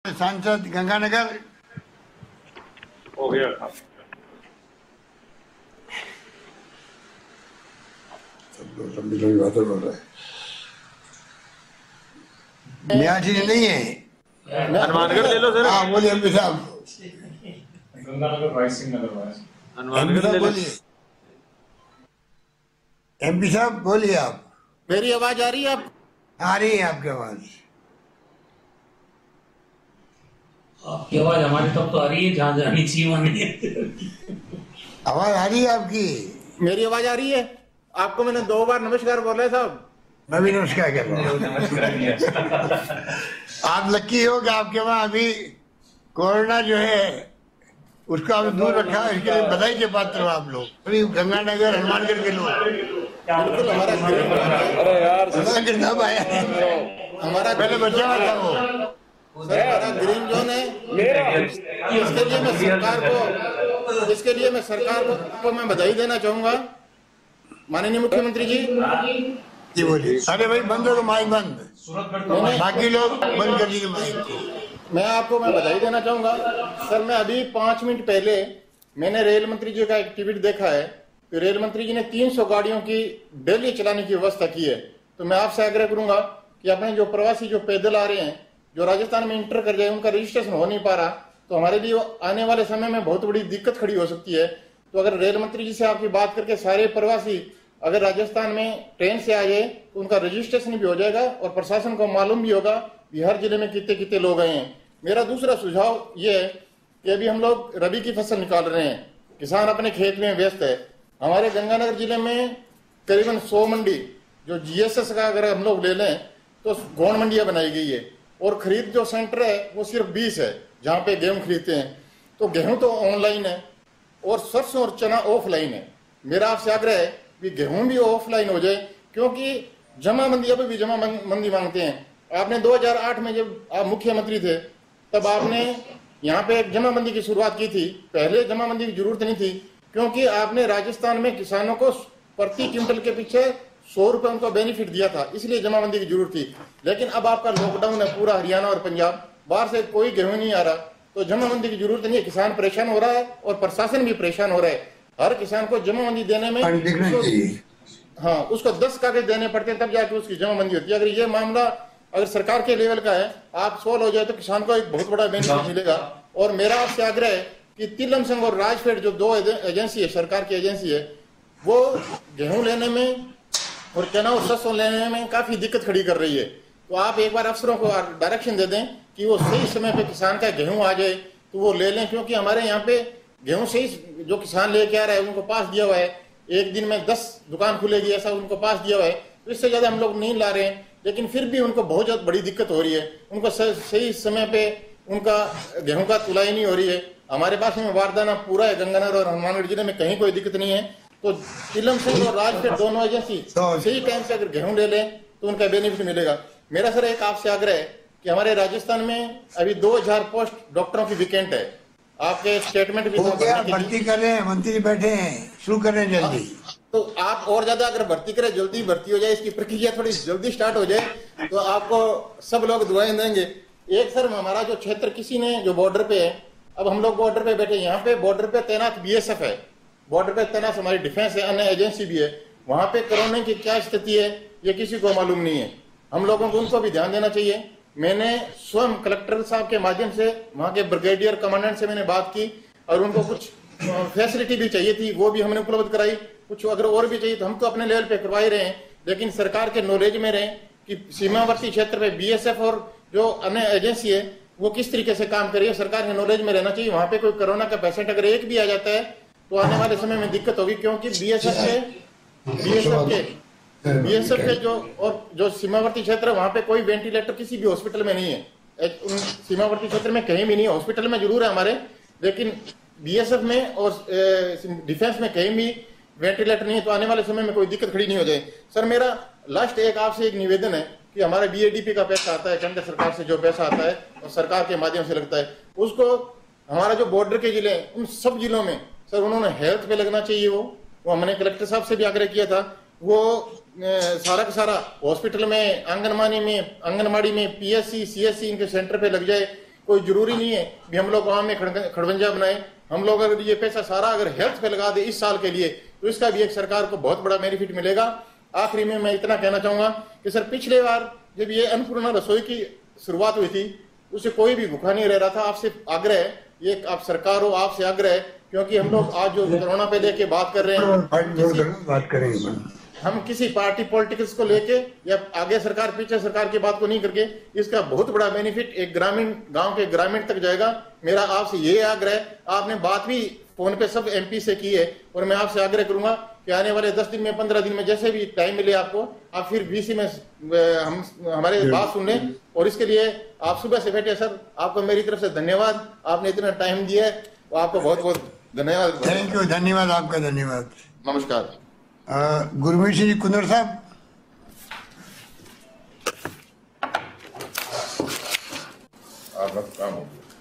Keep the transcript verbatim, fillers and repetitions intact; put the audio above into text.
सांसद गंगानगर हो गया। सब लोग लंबी लंबी बातें बोल रहे हैं। न्यासी नहीं है। हनुमानगढ़ ले लो सर। हाँ बोलिए एमपी साहब। Ganganagar Raisinghnagar MP Hanumangarh साहब ले लो। बोलिए। एमपी साहब बोलिए आप। मेरी आवाज आ रही है? आप आ रही है आपकी आवाज। आपकी आवाज हमारी तब तो आ रही है जहाँ जानी चाहिए वहाँ नहीं है। आवाज आ रही है आपकी। मेरी आवाज आ रही है? आपको मैंने दो बार नमस्कार बोला है साहब। मैं भी नमस्कार कर रहा हूँ। आप लकी हो कि आपके वहाँ अभी कोरोना जो है उसका अभी दूर रखा है, इसके लिए बधाई के पात्र हो आप लोग। अभी गंगानगर हनुमानगढ़ के लोग। बिल्कुल हमारा अरे यार हनुमानगढ़ साहब आया है। हमारा पहले बचा हुआ था वो। सर हमारा ग्रीन जोन है। इसके लिए मैं सरकार को इसके लिए मैं सरकार को, को मैं बधाई देना चाहूंगा। माननीय मुख्यमंत्री जी जी बोलिए। अरे भाई बंद हो तो माइक बंद। बाकी लोग बंद कर दीजिए माइक को। मैं आपको मैं बधाई देना चाहूंगा। सर मैं अभी पांच मिनट पहले मैंने रेल मंत्री जी का एक ट्वीट देखा है कि रेल मंत्री जी ने तीन सौ गाड़ियों की डेली चलाने की व्यवस्था की है। तो मैं आपसे आग्रह करूंगा कि अपने जो प्रवासी जो पैदल आ रहे हैं, जो राजस्थान में इंटर कर जाए, उनका रजिस्ट्रेशन हो नहीं पा रहा, तो हमारे लिए आने वाले समय में बहुत बड़ी दिक्कत खड़ी हो सकती है। तो अगर रेल मंत्री जी से आपकी बात करके सारे प्रवासी अगर राजस्थान में ट्रेन से आ जाए तो उनका रजिस्ट्रेशन भी हो जाएगा और प्रशासन को मालूम भी होगा कि हर जिले में कितने कितने लोग आए हैं। मेरा दूसरा सुझाव ये है कि अभी हम लोग रबी की फसल निकाल रहे हैं, किसान अपने खेत में व्यस्त है। हमारे गंगानगर जिले में करीबन सौ मंडी जो जीएसएस का अगर हम लोग ले लें तो गौण मंडियां बनाई गई है और खरीद जो सेंटर है वो सिर्फ बीस है जहाँ पे गेहूं खरीदते हैं। तो गेहूं तो ऑनलाइन है और सरसों और चना ऑफलाइन है। मेरा आपसे आग्रह है कि गेहूं भी ऑफलाइन हो जाए, क्योंकि जमाबंदी अभी भी जमाबंदी मांगते हैं। आपने दो हज़ार आठ में जब आप मुख्यमंत्री थे तब आपने यहाँ पे एक जमाबंदी की शुरुआत की थी। पहले जमाबंदी की जरूरत नहीं थी क्योंकि आपने राजस्थान में किसानों को प्रति क्विंटल के पीछे सौ रुपए उनको बेनिफिट दिया था, इसलिए जमाबंदी की जरूरत थी। लेकिन अब आपका लॉकडाउन है पूरा हरियाणा और पंजाब, बाहर से कोई गेहूं नहीं आ रहा, तो जमाबंदी की जरूरत नहीं है। किसान परेशान हो रहा है और प्रशासन भी परेशान हो रहा है। हर किसान को जमाबंदी देने में उसको, हाँ उसको दस कागज देने पड़ते हैं तब जाके उसकी जमाबंदी होती है। अगर ये मामला अगर सरकार के लेवल का है, आप सोल्व हो जाए तो किसान को एक बहुत बड़ा बेनिफिट मिलेगा। और मेरा आपसे आग्रह है कि तिलम संघ और राजफेड जो दो एजेंसी है, सरकार की एजेंसी है, वो गेहूं लेने में और चना और सरसों लेने में काफी दिक्कत खड़ी कर रही है। तो आप एक बार अफसरों को डायरेक्शन दे दें कि वो सही समय पे किसान का गेहूं आ जाए तो वो ले लें, क्योंकि हमारे यहाँ पे गेहूं सही जो किसान लेके आ रहा है उनको पास दिया हुआ है, एक दिन में दस दुकान खुलेगी ऐसा उनको पास दिया हुआ है। तो इससे ज्यादा हम लोग नहीं ला रहे हैं, लेकिन फिर भी उनको बहुत ज्यादा बड़ी दिक्कत हो रही है। उनको सही समय पे उनका गेहूं का तुलाई नहीं हो रही है। हमारे पास में वारदाना पूरा है, गंगानगर और हनुमानगढ़ जिले में कहीं कोई दिक्कत नहीं है। तो तिलम सिंह और राजफेड दोनों एजेंसी सही टाइम से अगर गेहूं ले लें तो उनका बेनिफिट मिलेगा। मेरा सर एक आपसे आग्रह है कि हमारे राजस्थान में अभी दो हजार पोस्ट डॉक्टरों की विकेंट है। आपके स्टेटमेंट भी भर्ती कर रहे हैं, मंत्री बैठे हैं, शुरू कर रहे हैं जल्दी। तो आप और ज्यादा अगर भर्ती करें, जल्दी भर्ती हो जाए, इसकी प्रक्रिया थोड़ी जल्दी स्टार्ट हो जाए तो आपको सब लोग दुआएं देंगे। एक सर हमारा जो क्षेत्र किसी ने जो बॉर्डर पे है, अब हम लोग बॉर्डर पे बैठे, यहाँ पे बॉर्डर पे तैनात बीएसएफ है, बॉर्डर पे तैनात हमारी डिफेंस है, अन्य एजेंसी भी है। वहां पे कोरोना की क्या स्थिति है ये किसी को मालूम नहीं है। हम लोगों को उनको भी ध्यान देना चाहिए। मैंने स्वयं कलेक्टर साहब के माध्यम से वहां के ब्रिगेडियर कमांडेंट से मैंने बात की और उनको कुछ फैसिलिटी भी चाहिए थी, वो भी हमने उपलब्ध कराई। कुछ अगर और भी चाहिए तो हम तो अपने लेवल पे करवा ही रहे हैं, लेकिन सरकार के नॉलेज में रहे कि सीमावर्ती क्षेत्र पे बीएसएफ और जो अन्य एजेंसी है वो किस तरीके से काम कर रही है, सरकार के नॉलेज में रहना चाहिए। वहां पे कोई कोरोना का पेशेंट अगर एक भी आ जाता है तो आने वाले समय में दिक्कत होगी, क्योंकि बीएसएफ के बीएसएफ के बीएसएफ के जो और जो सीमावर्ती क्षेत्र है वहां पे कोई वेंटिलेटर किसी भी हॉस्पिटल में नहीं है। सीमावर्ती क्षेत्र में कहीं भी नहीं है, हॉस्पिटल में जरूर है हमारे, लेकिन बीएसएफ में और डिफेंस में कहीं भी वेंटिलेटर नहीं है। तो आने वाले समय में कोई दिक्कत खड़ी नहीं हो जाए। सर मेरा लास्ट एक आपसे एक निवेदन है कि हमारा बीएडीपी का पैसा आता है, केंद्र सरकार से जो पैसा आता है और सरकार के माध्यम से लगता है, उसको हमारा जो बॉर्डर के जिले हैं उन सब जिलों में सर उन्होंने हेल्थ पे लगना चाहिए। वो वो हमने कलेक्टर साहब से भी आग्रह किया था, वो सारा का सारा हॉस्पिटल में, आंगनबाड़ी में आंगनबाड़ी में पीएससी सीएससी इनके सेंटर पे लग जाए। कोई जरूरी नहीं है कि हम लोग गाँव में खड़- खड़वंजा बनाए। हम लोग अगर ये पैसा सारा अगर हेल्थ पे लगा दे इस साल के लिए तो इसका भी एक सरकार को बहुत बड़ा बेनिफिट मिलेगा। आखिरी में मैं इतना कहना चाहूंगा कि सर पिछले बार जब ये अन्नपूर्णा रसोई की शुरुआत हुई थी उससे कोई भी भूखा नहीं रह रहा था। आपसे आग्रह है, ये आप सरकार हो, आपसे आग्रह है, क्योंकि हम लोग आज जो कोरोना पे लेके बात कर रहे हैं, किसी- बात करेंगे। हम किसी पार्टी पॉलिटिक्स को लेके या आगे सरकार पीछे सरकार की बात को नहीं करके इसका बहुत बड़ा बेनिफिट एक ग्रामीण गांव के ग्रामीण तक जाएगा। मेरा आपसे ये आग्रह है, आपने बात भी फोन पे सब एमपी से की है और मैं आपसे आग्रह करूंगा कि आने वाले दस दिन में पंद्रह दिन में जैसे भी टाइम मिले आपको, आप फिर बीसी में अ, हम हमारे बात सुन लें। और इसके लिए आप सुबह से बैठे सर, आपको मेरी तरफ से धन्यवाद, आपने इतना टाइम दिया है, आपको बहुत बहुत धन्यवाद। थैंक यू, धन्यवाद आपका, धन्यवाद। नमस्कार। अ, गुरमीत सिंह जी कुंदर साहब। आपका काम हो गया।